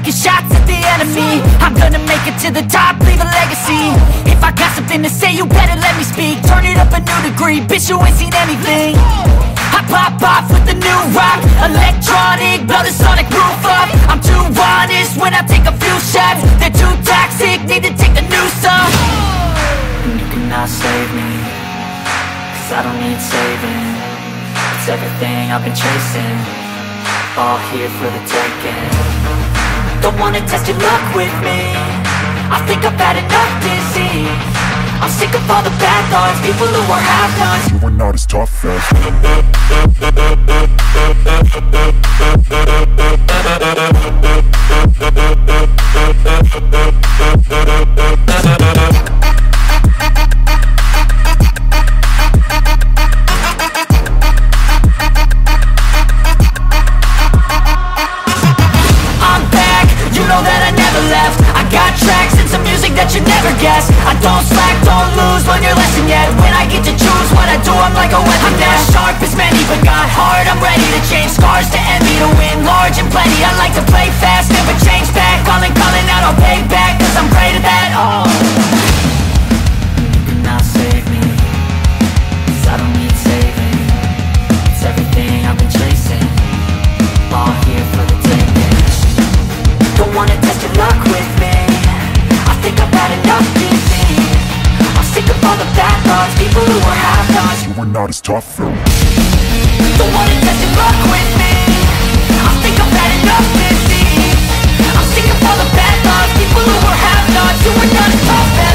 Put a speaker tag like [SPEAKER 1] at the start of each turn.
[SPEAKER 1] taking shots at the enemy. I'm gonna make it to the top, leave a legacy. If I got something to say, you better let me speak. Turn it up a new degree, bitch, you ain't seen anything. I pop off with the new rock, electronic, blow the sonic roof up. I'm too honest when I take a few shots. They're too toxic, need to take the noose off. You cannot save me, cause I don't need saving. It's everything I've been chasing, all here for the taking. Don't wanna test your luck with me, I think I've had enough disease. I'm sick of all the bad thoughts, people who are half-nots.
[SPEAKER 2] You are not as tough as
[SPEAKER 1] I'm back, you know that I never left. I got tracks and some music that you never guessed. I don't slack, don't lose, learn your lesson yet. When I get to choose what I do, I'm like a weapon. I'm not sharp as many, but got hard. I'm ready to change scars to envy, to win large and plenty. I like to play fast, never change back. Calling out, I'll pay back, cause I'm great at that. Oh, you cannot save me, cause I don't need saving. It's everything I've been chasing, all here for the taking. Don't wanna test your luck with me, I think I've had enough disease. I'm sick of all the bad thoughts, people who are half-nots.
[SPEAKER 2] you are not as tough though.
[SPEAKER 1] Don't wanna test your luck with me, I think I've had enough disease. I'm sick of all the bad thoughts, people who are half-nots. You are not as tough as